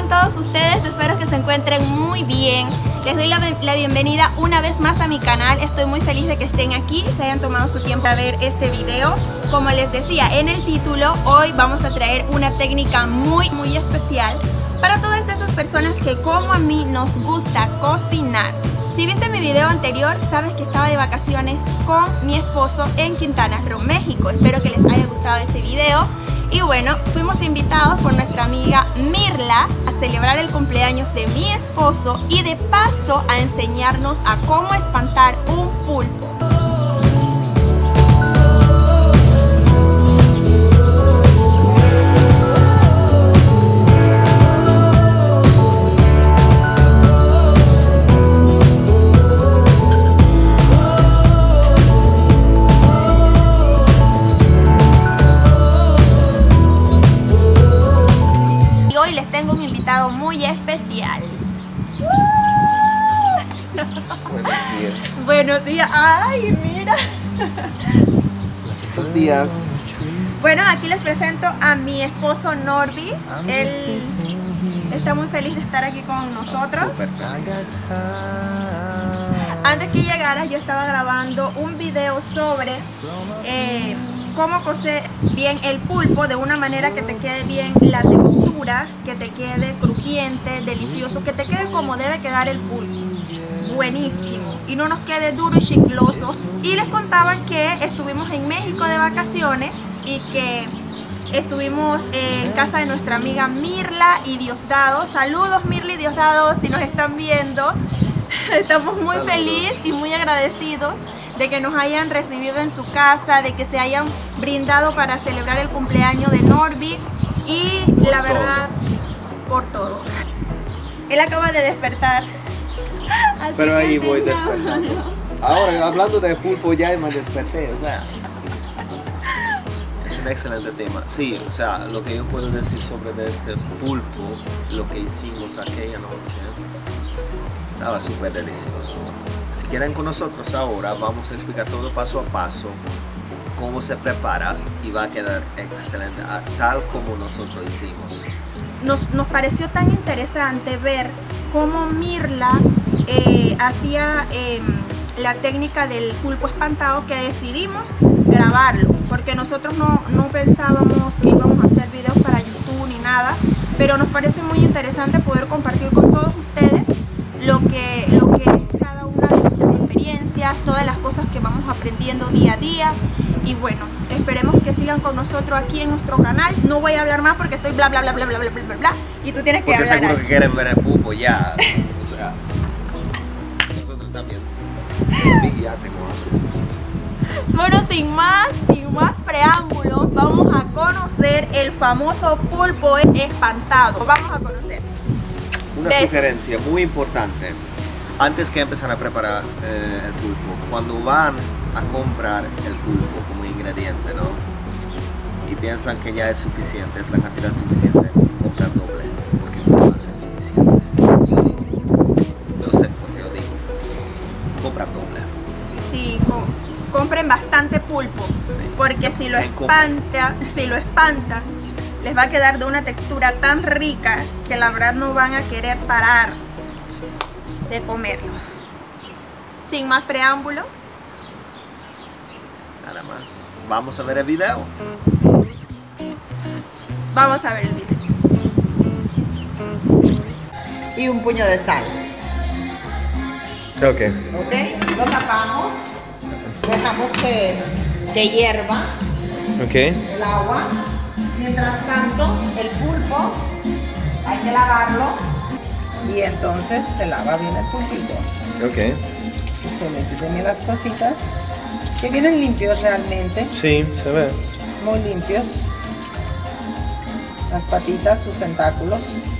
están todos ustedes? Espero que se encuentren muy bien. Les doy la bienvenida una vez más a mi canal. Estoy muy feliz de que estén aquí, se hayan tomado su tiempo a ver este video. Como les decía en el título, hoy vamos a traer una técnica muy especial para todas esas personas que, como a mí, nos gusta cocinar. Si viste mi video anterior, sabes que estaba de vacaciones con mi esposo en Quintana Roo, México. Espero que les haya gustado ese video. Y bueno, fuimos invitados por nuestra amiga Mirla a celebrar el cumpleaños de mi esposo y de paso a enseñarnos a cómo espantar un pulpo. Tengo un invitado muy especial. Buenos días. Buenos días. Ay, mira. Buenos días. Bueno, aquí les presento a mi esposo Norby. Él está muy feliz de estar aquí con nosotros. Antes que llegara, yo estaba grabando un video sobre cómo cocer bien el pulpo de una manera que te quede bien la textura, que te quede crujiente, delicioso, que te quede como debe quedar el pulpo. Buenísimo. Y no nos quede duro y chicloso. Y les contaba que estuvimos en México de vacaciones y que estuvimos en casa de nuestra amiga Mirla y Diosdado. Saludos Mirla y Diosdado si nos están viendo. Estamos muy felices y muy agradecidos de que nos hayan recibido en su casa, de que se hayan brindado para celebrar el cumpleaños de Norby y la verdad, por todo. Él acaba de despertar. Pero ahí voy despertando. Ahora, hablando de pulpo, ya me desperté, o sea. Es un excelente tema. Sí, o sea, lo que yo puedo decir sobre este pulpo, lo que hicimos aquella noche, estaba súper delicioso. Si quieren con nosotros ahora, vamos a explicar todo paso a paso cómo se prepara y va a quedar excelente, tal como nosotros hicimos. Nos pareció tan interesante ver cómo Mirla hacía la técnica del pulpo espantado que decidimos grabarlo, porque nosotros no pensábamos que íbamos a hacer videos para YouTube ni nada, pero nos parece muy interesante poder compartir con todos ustedes lo que es cada una de nuestras experiencias, todas las cosas que vamos aprendiendo día a día. Y bueno, esperemos que sigan con nosotros aquí en nuestro canal. No voy a hablar más porque estoy bla bla bla bla bla bla bla bla y tú tienes que porque hablar. Porque seguro que quieren ver el pulpo ya. O sea, nosotros también. Ya tengo hambre. Bueno, sin más preámbulos, vamos a conocer el famoso pulpo espantado. Vamos a conocer. Una sugerencia muy importante, antes que empezar a preparar el pulpo, cuando van a comprar el pulpo como ingrediente, ¿no? Y piensan que ya es suficiente, es la cantidad suficiente, compran doble, porque no va a ser suficiente. Yo sé porque yo digo, compran doble. Sí, compren bastante pulpo, sí, porque si lo espantan, les va a quedar de una textura tan rica que la verdad no van a querer parar de comerlo. Sin más preámbulos, nada más. Vamos a ver el video. Vamos a ver el video. Y un puño de sal. Ok. Ok, lo tapamos. Dejamos que hierva el agua. Mientras tanto, el pulpo hay que lavarlo y entonces se lava bien el pulpito. Ok. Se meten bien las cositas que vienen limpios realmente. Sí, se ve. Muy limpios. Las patitas, sus tentáculos.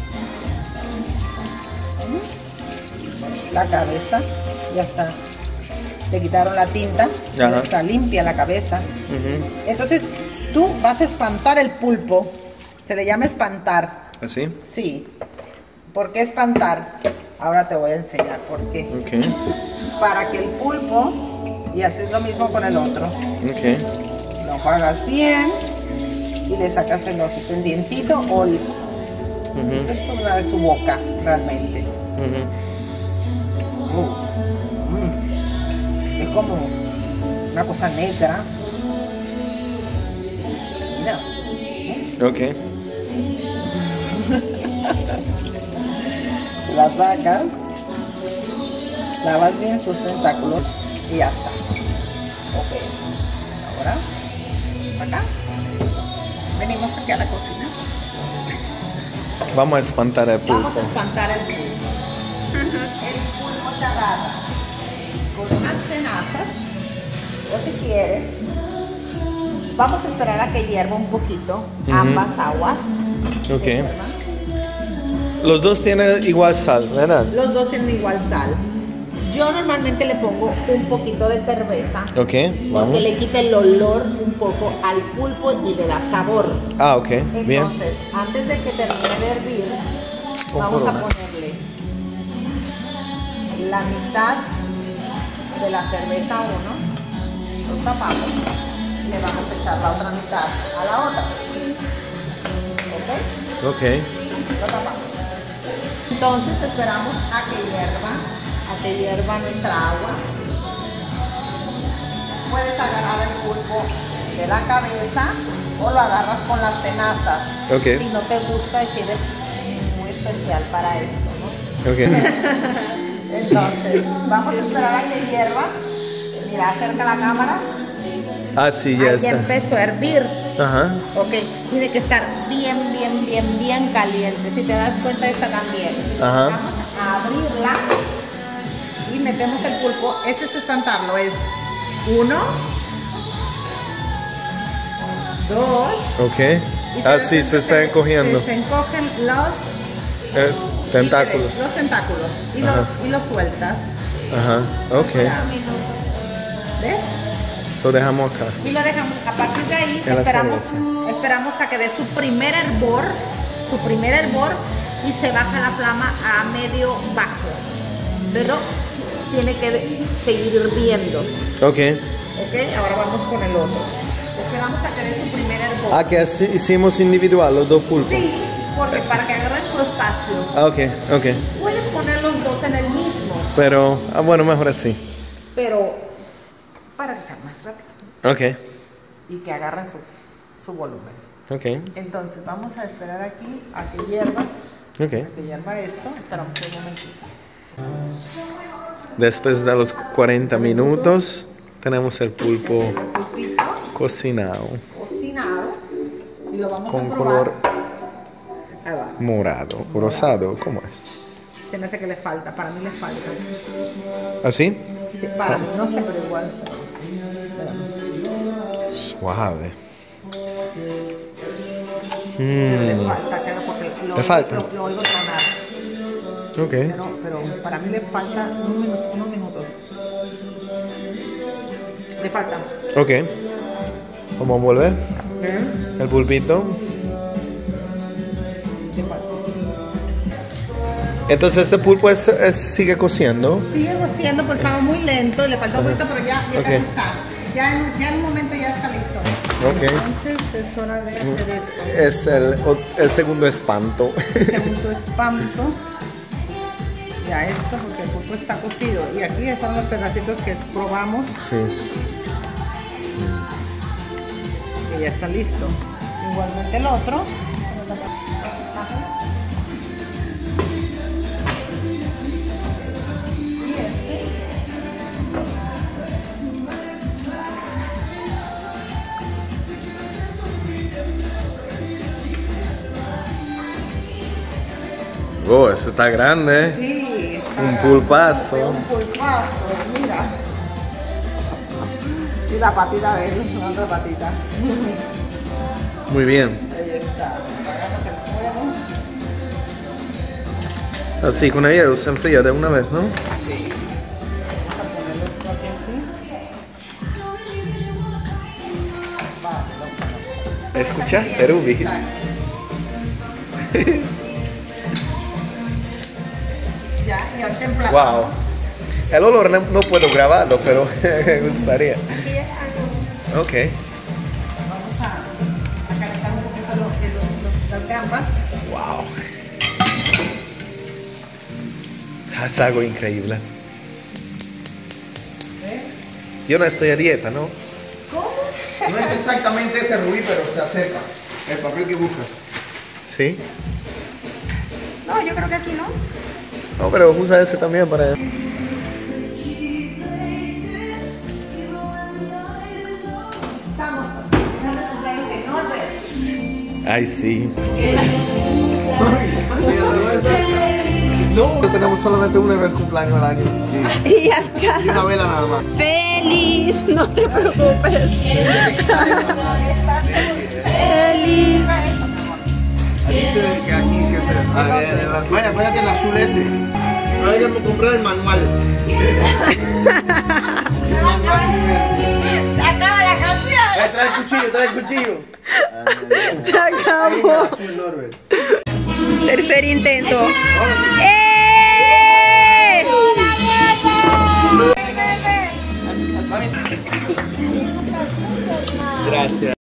La cabeza, ya está. Le quitaron la tinta, ya está limpia la cabeza. Entonces, tú vas a espantar el pulpo. Se le llama espantar. ¿Así? Sí. ¿Por qué espantar? Ahora te voy a enseñar por qué. Okay. Para que el pulpo, y haces lo mismo con el otro. Okay. Lo enjuagas bien y le sacas el ojito, el dientito o Eso es sobre su boca, realmente. Es como una cosa negra. Mira. Ok. La sacas, lavas bien sus tentáculos y ya está. Ok. Ahora, acá. Venimos aquí a la cocina. Vamos a espantar el pulpo. Vamos a espantar el pulpo. El pulpo se agarra con unas tenazas, o si quieres, vamos a esperar a que hierva un poquito ambas aguas. Ok. Los dos tienen igual sal, ¿verdad? Los dos tienen igual sal. Yo normalmente le pongo un poquito de cerveza. Ok, vamos. Porque le quita el olor un poco al pulpo y le da sabor. Ah, ok, bien. Entonces, antes de que termine de hervir, vamos a ponerle la mitad de la cerveza a uno, lo tapamos y le vamos a echar la otra mitad a la otra. ¿Ok? Ok. Lo tapamos. Entonces esperamos a que hierva nuestra agua. Puedes agarrar el pulpo de la cabeza o lo agarras con las tenazas. Ok. Si no te gusta, si eres muy especial para esto, ¿no? Ok. Entonces, vamos a esperar a que hierva. Mira, acerca la cámara. Ah, sí, ya Ahí está. empezó a hervir. Ajá. Ok, tiene que estar bien caliente. Si te das cuenta, está también. Ajá. Vamos a abrirla y metemos el pulpo. Ese es espantarlo. Es 1, 2. Ok. Así se está encogiendo. Se encogen los Tentáculos. los tentáculos y los sueltas. Ajá. Ok. ¿Ves? Lo dejamos acá. Y lo dejamos. A partir de ahí En la esperamos a que dé su primer hervor y se baja la flama a medio bajo. Pero tiene que seguir hirviendo. Ok. Ok, ahora vamos con el otro. Esperamos a que dé su primer hervor. Ah, que así hicimos individual los dos pulpos. Sí, porque para que agarren su espacio. Ah, ok, ok. Puedes poner los dos en el mismo, Pero, bueno, mejor así. pero para que sea más rápido Ok. y que agarren su volumen. Ok. Entonces vamos a esperar aquí a que hierva. Ok. Que hierva esto. Esperamos un momentito. Después de los 40 minutos, tenemos el pulpo El pulpito cocinado cocinado y lo vamos con a probar. color Ahí va. morado o rosado. ¿Cómo es? Se me hace que le falta, para mí le falta. ¿Así? Sí, para mí, no sé, pero igual. Suave. Le falta, claro, porque ¿Te falta? Lo oigo tronar. Ok. Pero para mí le falta unos minutos. Le falta. Ok. Vamos a volver. El pulpito. Le falta. Entonces este pulpo sigue cociendo. Sigue cociendo, por favor, muy lento. Le falta un poquito, pero ya Ok. casi está. Ya en un momento ya está listo. Ok. Entonces es hora de hacer esto. Es el segundo espanto. Segundo espanto. Ya esto, porque el pulpo está cocido. Y aquí están los pedacitos que probamos. Sí. Que ya está listo. Igualmente el otro. Y este. Oh, eso está grande. Sí, está Un grande. pulpazo. Un pulpazo, mira. Y la patita de él, la otra patita. Muy bien. Ahí está. Apagamos el fuego. Así con ella se enfría de una vez, ¿no? Sí. Vamos a ponerlo esto aquí así. Vale, ¿Escuchaste, Ruby? Ya, y ahorita en plato. Wow. El olor no puedo grabarlo, pero me gustaría. Aquí ya está. Ok. Vamos a calentar un poquito las gambas. Wow. Es algo increíble. Yo no estoy a dieta, ¿no? ¿Cómo? No es exactamente este rubí, pero se acerca. El papel que buscas. ¿Sí? No, yo creo que aquí no. No, pero usa ese también para... Estamos. Fíjate su frente, Norbert. Ay, sí. No, tenemos solamente una vez cumpleaños al año. Y acá. Y una vela nada más. Feliz, no te preocupes. Feliz. Vaya, fíjate el azul ese. Vaya por comprar el manual. El manual primero. Acaba la canción. Trae el cuchillo, trae el cuchillo. Se acabó. Azul, Norbert. Tercer intento. ¡Eh! Gracias.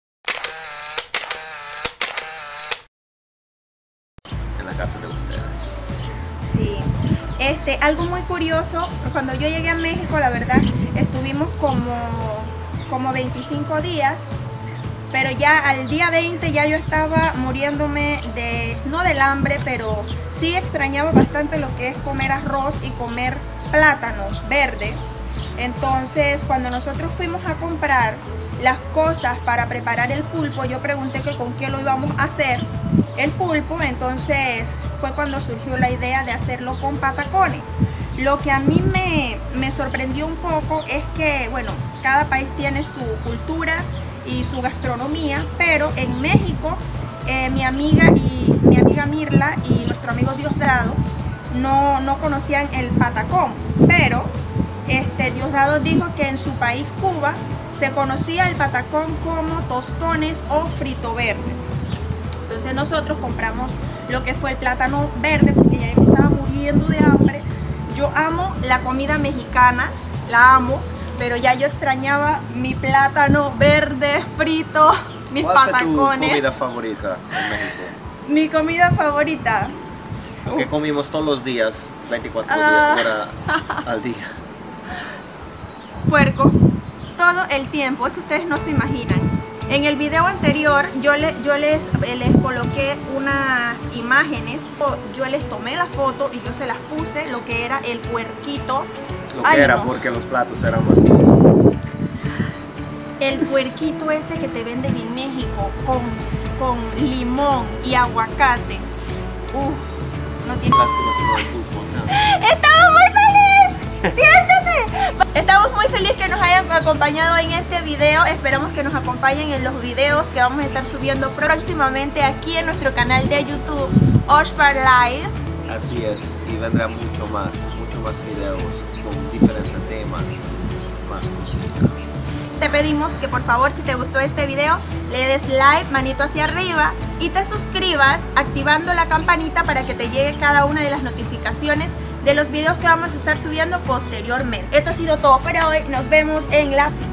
En la casa de ustedes. Sí. Algo muy curioso, cuando yo llegué a México, la verdad, estuvimos como 25 días, pero ya al día 20 ya yo estaba muriéndome no del hambre, pero sí extrañaba bastante lo que es comer arroz y comer plátano verde. Entonces, cuando nosotros fuimos a comprar las cosas para preparar el pulpo, yo pregunté que con qué lo íbamos a hacer el pulpo. Entonces fue cuando surgió la idea de hacerlo con patacones. Lo que a mí me sorprendió un poco es que, bueno, cada país tiene su cultura y su gastronomía, pero en México mi amiga Mirla y nuestro amigo Diosdado no conocían el patacón, pero Diosdado dijo que en su país, Cuba, se conocía el patacón como tostones o frito verde. Entonces nosotros compramos lo que fue el plátano verde porque ya me estaba muriendo de hambre. Yo amo la comida mexicana, la amo, pero ya yo extrañaba mi plátano verde frito, mis patacones. ¿Cuál fue tu comida favorita en México? Mi comida favorita. Lo que comimos todos los días, 24 horas al día. Puerco, todo el tiempo, es que ustedes no se imaginan. En el video anterior yo les coloqué unas imágenes, yo les tomé la foto y yo se las puse, lo que era el puerquito. Lo que era, porque los platos eran vacíos. El puerquito ese que te venden en México con limón y aguacate. No tiene... Lástima que no hay fútbol, no. ¡Estamos muy felices! ¡Siéntate! Estamos muy felices que nos hayan acompañado en este video. Esperamos que nos acompañen en los videos que vamos a estar subiendo próximamente aquí en nuestro canal de YouTube, Oshbar Live. Así es, y vendrá mucho más videos con diferentes temas, más cositas. Te pedimos que por favor, si te gustó este video, le des like, manito hacia arriba y te suscribas activando la campanita para que te llegue cada una de las notificaciones de los videos que vamos a estar subiendo posteriormente. Esto ha sido todo por hoy, nos vemos en la siguiente.